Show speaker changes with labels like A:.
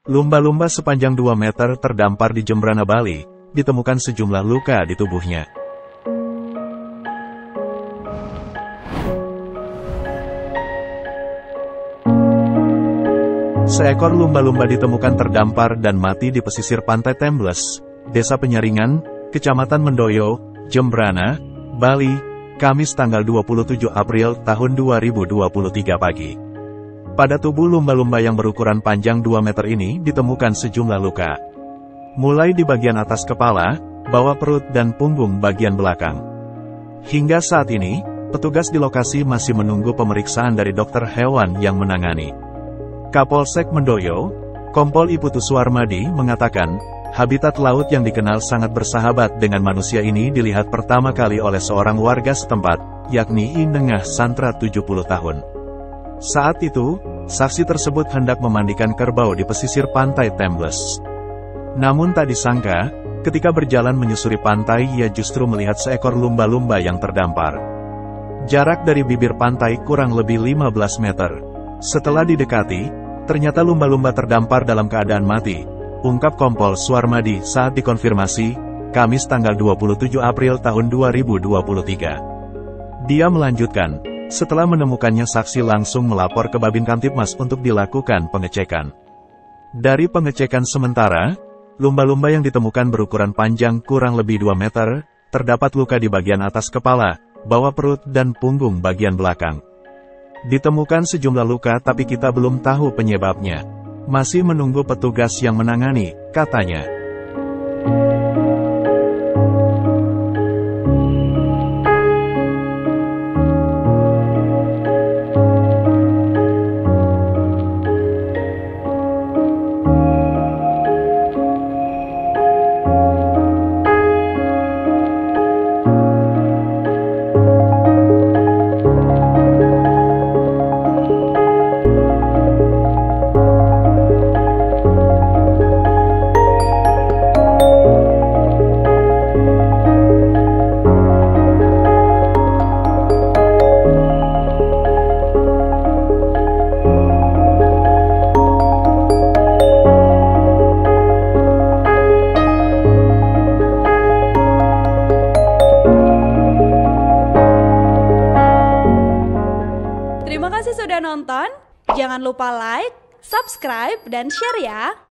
A: Lumba-lumba sepanjang 2 meter terdampar di Jembrana, Bali, ditemukan sejumlah luka di tubuhnya. Seekor lumba-lumba ditemukan terdampar dan mati di pesisir pantai Tembles, Desa Penyaringan, Kecamatan Mendoyo, Jembrana, Bali, Kamis tanggal 27 April tahun 2023 pagi. Pada tubuh lumba-lumba yang berukuran panjang 2 meter ini ditemukan sejumlah luka. Mulai di bagian atas kepala, bawah perut dan punggung bagian belakang. Hingga saat ini, petugas di lokasi masih menunggu pemeriksaan dari dokter hewan yang menangani. Kapolsek Mendoyo, Kompol Iputu Suarmadi mengatakan, habitat laut yang dikenal sangat bersahabat dengan manusia ini dilihat pertama kali oleh seorang warga setempat, yakni Inengah Santra 70 tahun. Saat itu, saksi tersebut hendak memandikan kerbau di pesisir pantai Tembles. Namun tak disangka, ketika berjalan menyusuri pantai ia justru melihat seekor lumba-lumba yang terdampar. Jarak dari bibir pantai kurang lebih 15 meter. Setelah didekati, ternyata lumba-lumba terdampar dalam keadaan mati, ungkap Kompol Suarmadi saat dikonfirmasi, Kamis tanggal 27 April tahun 2023. Dia melanjutkan, setelah menemukannya saksi langsung melapor ke Babin Kamtibmas untuk dilakukan pengecekan. Dari pengecekan sementara, lumba-lumba yang ditemukan berukuran panjang kurang lebih 2 meter, terdapat luka di bagian atas kepala, bawah perut dan punggung bagian belakang. Ditemukan sejumlah luka tapi kita belum tahu penyebabnya. Masih menunggu petugas yang menangani, katanya.
B: Terima kasih sudah nonton, jangan lupa like, subscribe, dan share ya!